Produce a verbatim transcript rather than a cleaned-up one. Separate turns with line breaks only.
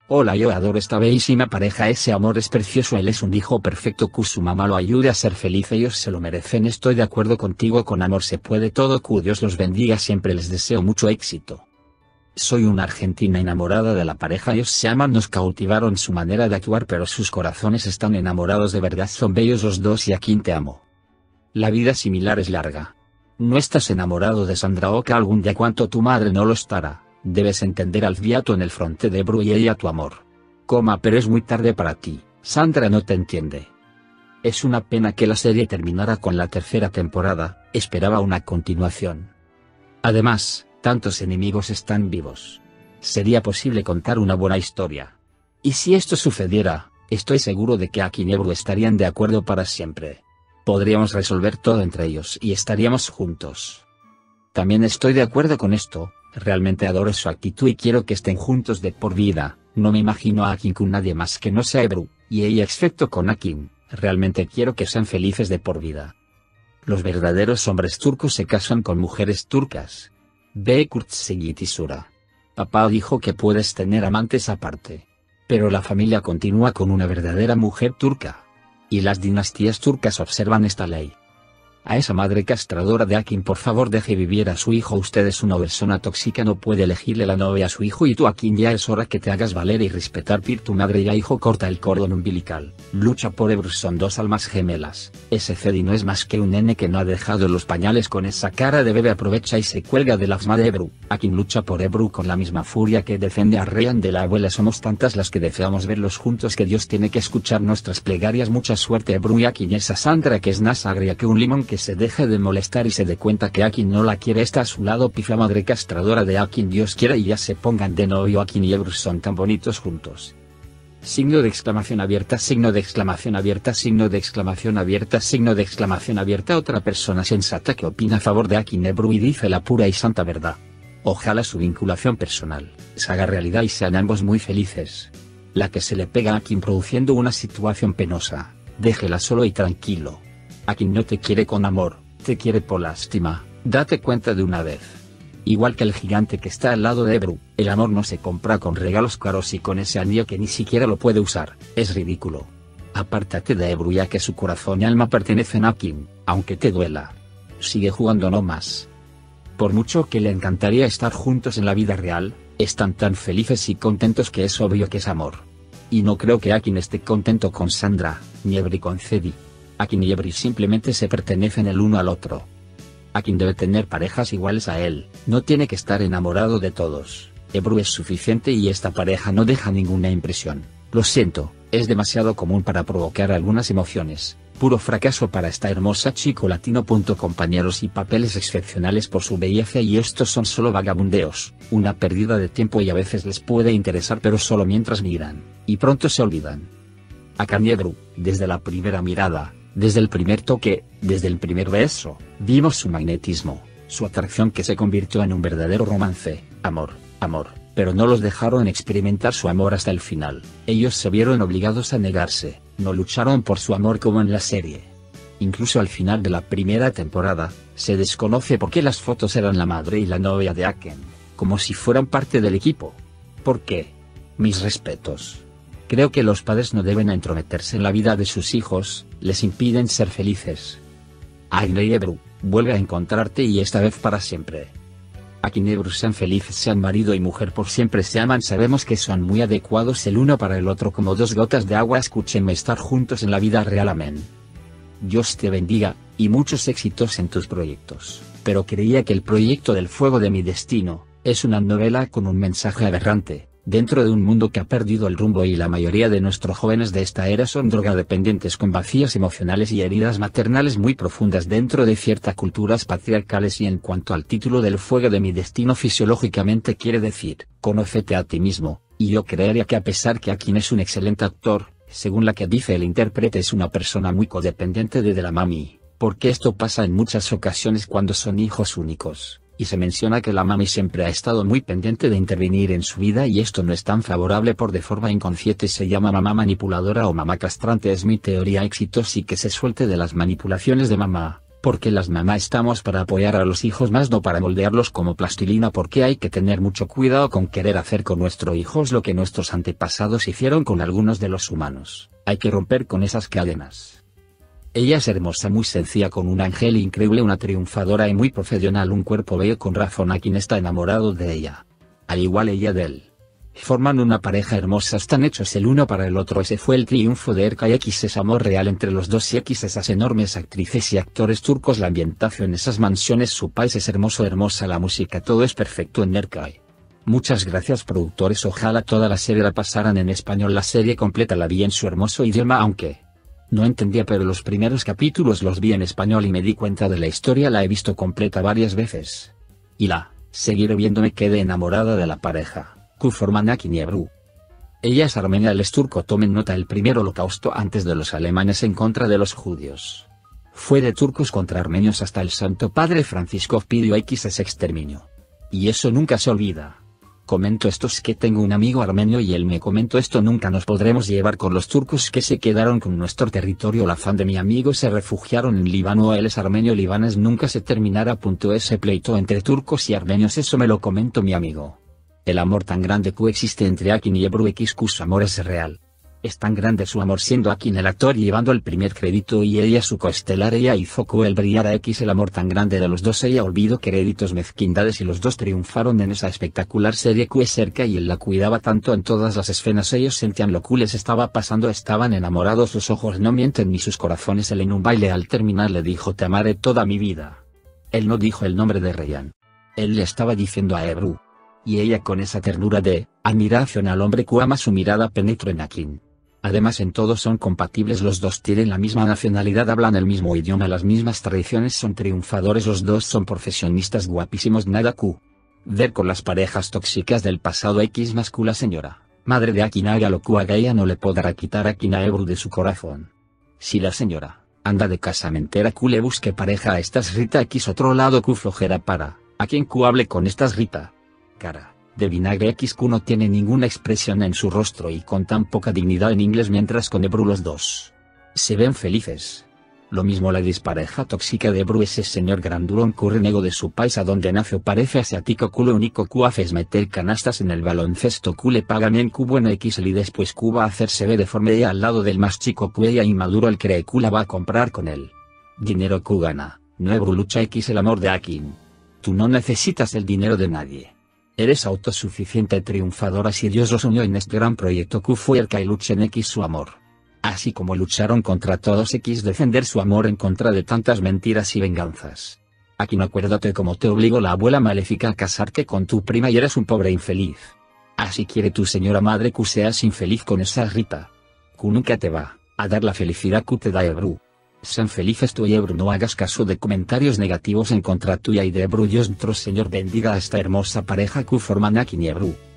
Hola, yo adoro esta bellísima pareja, ese amor es precioso, él es un hijo perfecto, que su mamá lo ayude a ser feliz, ellos se lo merecen, estoy de acuerdo contigo, con amor se puede todo, que Dios los bendiga, siempre les deseo mucho éxito. Soy una argentina enamorada de la pareja, ellos se aman, nos cautivaron su manera de actuar, pero sus corazones están enamorados de verdad, son bellos los dos y aquí te amo. La vida similar es larga. No estás enamorado de Sandra Oca algún día, cuanto tu madre no lo estará. Debes entender al viato en el fronte de Ebru y ella tu amor. Coma, pero es muy tarde para ti, Sandra no te entiende. Es una pena que la serie terminara con la tercera temporada, esperaba una continuación. Además, tantos enemigos están vivos. Sería posible contar una buena historia. Y si esto sucediera, estoy seguro de que Akin y Ebru estarían de acuerdo para siempre. Podríamos resolver todo entre ellos y estaríamos juntos. También estoy de acuerdo con esto. Realmente adoro su actitud y quiero que estén juntos de por vida, no me imagino a Akin con nadie más que no sea Ebru, y ella excepto con Akin, realmente quiero que sean felices de por vida. Los verdaderos hombres turcos se casan con mujeres turcas. Ve Kurtsegitisura. Sura. Papá dijo que puedes tener amantes aparte. Pero la familia continúa con una verdadera mujer turca. Y las dinastías turcas observan esta ley. A esa madre castradora de Akin, por favor deje vivir a su hijo, usted es una persona tóxica, no puede elegirle la novia a su hijo, y tú Akin ya es hora que te hagas valer y respetar por tu madre ya hijo, corta el cordón umbilical, lucha por Ebru, son dos almas gemelas, ese Cedi no es más que un nene que no ha dejado los pañales con esa cara de bebé, aprovecha y se cuelga de la asma de Ebru. Akin lucha por Ebru con la misma furia que defiende a Ryan de la abuela, somos tantas las que deseamos verlos juntos que Dios tiene que escuchar nuestras plegarias, mucha suerte Ebru y Akin, y esa Sandra que es más agria que un limón, que se deje de molestar y se dé cuenta que Akin no la quiere, está a su lado, pifla madre castradora de Akin, Dios quiera y ya se pongan de novio, Akin y Ebru son tan bonitos juntos. Signo de exclamación abierta, signo de exclamación abierta, signo de exclamación abierta, signo de exclamación abierta. Otra persona sensata que opina a favor de Akin Ebru y dice la pura y santa verdad. Ojalá su vinculación personal se haga realidad y sean ambos muy felices. La que se le pega a Akin produciendo una situación penosa, déjela solo y tranquilo. Akin no te quiere con amor, te quiere por lástima, date cuenta de una vez. Igual que el gigante que está al lado de Ebru, el amor no se compra con regalos caros y con ese anillo que ni siquiera lo puede usar, es ridículo. Apártate de Ebru ya que su corazón y alma pertenecen a Akin, aunque te duela. Sigue jugando no más. Por mucho que le encantaría estar juntos en la vida real, están tan felices y contentos que es obvio que es amor. Y no creo que Akin esté contento con Sandra, ni Ebru con Cedi. Akin y Ebru simplemente se pertenecen el uno al otro. Akin debe tener parejas iguales a él, no tiene que estar enamorado de todos. Ebru es suficiente y esta pareja no deja ninguna impresión. Lo siento, es demasiado común para provocar algunas emociones. Puro fracaso para esta hermosa chico latino. Compañeros y papeles excepcionales por su belleza, y estos son solo vagabundeos, una pérdida de tiempo y a veces les puede interesar pero solo mientras miran, y pronto se olvidan. Akin y Ebru, desde la primera mirada, desde el primer toque, desde el primer beso, vimos su magnetismo, su atracción que se convirtió en un verdadero romance, amor, amor, pero no los dejaron experimentar su amor hasta el final, ellos se vieron obligados a negarse, no lucharon por su amor como en la serie. Incluso al final de la primera temporada, se desconoce por qué las fotos eran la madre y la novia de Akin, como si fueran parte del equipo. ¿Por qué? Mis respetos. Creo que los padres no deben entrometerse en la vida de sus hijos, les impiden ser felices. Akin y Ebru, vuelve a encontrarte y esta vez para siempre. Akin y Ebru sean felices, sean marido y mujer por siempre, se aman, sabemos que son muy adecuados el uno para el otro como dos gotas de agua, escúchenme, estar juntos en la vida real, amén. Dios te bendiga, y muchos éxitos en tus proyectos, pero creía que el proyecto del fuego de mi destino, es una novela con un mensaje aberrante. Dentro de un mundo que ha perdido el rumbo y la mayoría de nuestros jóvenes de esta era son drogadependientes con vacíos emocionales y heridas maternales muy profundas dentro de ciertas culturas patriarcales, y en cuanto al título del fuego de mi destino, fisiológicamente quiere decir, conócete a ti mismo, y yo creería que a pesar que Akin es un excelente actor, según la que dice el intérprete es una persona muy codependiente de, de la mami, porque esto pasa en muchas ocasiones cuando son hijos únicos. Y se menciona que la mami siempre ha estado muy pendiente de intervenir en su vida y esto no es tan favorable por de forma inconsciente, se llama mamá manipuladora o mamá castrante, es mi teoría, éxitos y que se suelte de las manipulaciones de mamá, Porque las mamás estamos para apoyar a los hijos más no para moldearlos como plastilina, porque hay que tener mucho cuidado con querer hacer con nuestros hijos lo que nuestros antepasados hicieron con algunos de los humanos. Hay que romper con esas cadenas. Ella es hermosa, muy sencilla, con un ángel increíble, una triunfadora y muy profesional, un cuerpo bello, con razón Akin está enamorado de ella. Al igual ella de él. Forman una pareja hermosa, están hechos el uno para el otro. Ese fue el triunfo de Erkay X, es amor real entre los dos y X, esas enormes actrices y actores turcos, la ambientación, esas mansiones, su país es hermoso, hermosa la música, todo es perfecto en Erkay. Muchas gracias productores, ojalá toda la serie la pasaran en español, la serie completa la vi en su hermoso idioma, aunque no entendía, pero los primeros capítulos los vi en español y me di cuenta de la historia, la he visto completa varias veces. Y la seguiré viendo, me quedé enamorada de la pareja. Q forman Akin y Ebru. Ella es armenia, él es turco. Tomen nota, el primer holocausto antes de los alemanes en contra de los judíos fue de turcos contra armenios, hasta el Santo Padre Francisco pidió X ese exterminio. Y eso nunca se olvida. Comento esto es que tengo un amigo armenio y él me comentó esto: nunca nos podremos llevar con los turcos que se quedaron con nuestro territorio. La fan de mi amigo se refugiaron en Líbano, él es armenio, libanés, nunca se terminará. Punto ese pleito entre turcos y armenios, eso me lo comentó mi amigo. El amor tan grande que existe entre Akin y Ebru X, su amor es real. Es tan grande su amor, siendo Akin el actor llevando el primer crédito y ella su coestelar. Ella hizo que él brillara X, el amor tan grande de los dos. Ella olvidó créditos, mezquindades, y los dos triunfaron en esa espectacular serie que es cerca, y él la cuidaba tanto en todas las escenas. Ellos sentían lo que les estaba pasando, estaban enamorados, sus ojos no mienten ni sus corazones. Él en un baile al terminar le dijo: te amaré toda mi vida. Él no dijo el nombre de Ryan. Él le estaba diciendo a Ebru. Y ella con esa ternura de admiración al hombre que ama, su mirada penetró en Akin. Además en todo son compatibles, los dos tienen la misma nacionalidad, hablan el mismo idioma, las mismas tradiciones, son triunfadores, los dos son profesionistas guapísimos. Nada que ver con las parejas tóxicas del pasado. X más que la señora madre de Akin haga lo que haga, ella no le podrá quitar a Akin a Ebru de su corazón. Si la señora anda de casamentera, Q le busque pareja a estas Rita X. Otro lado, Q flojera para a quien Q hable con estas Rita. Cara de vinagre X. Q no tiene ninguna expresión en su rostro y con tan poca dignidad en inglés, mientras con Ebru los dos se ven felices. Lo mismo la dispareja tóxica de Ebru, ese señor grandulón que renego de su país a donde nació, parece asiático. Q lo único que hace es meter canastas en el baloncesto. Q le pagan bien, Q bueno X y después Q va a hacerse ve deforme ella al lado del más chico Q, ella inmaduro, él cree Q la va a comprar con él. Dinero Q gana, no Ebru lucha X, el amor de Akin. Tú no necesitas el dinero de nadie. Eres autosuficiente, triunfadora. Si Dios los unió en este gran proyecto, Q fue el que lucha en X su amor. Así como lucharon contra todos X, defender su amor en contra de tantas mentiras y venganzas. Akin, acuérdate cómo te obligó la abuela maléfica a casarte con tu prima y eres un pobre infeliz. Así quiere tu señora madre que seas infeliz con esa Rita. Q nunca te va a dar la felicidad que te da Ebru. Sean felices tú y Ebru, no hagas caso de comentarios negativos en contra tuya y de Ebru. Dios nuestro Señor bendiga a esta hermosa pareja Q forman Akin y Ebru.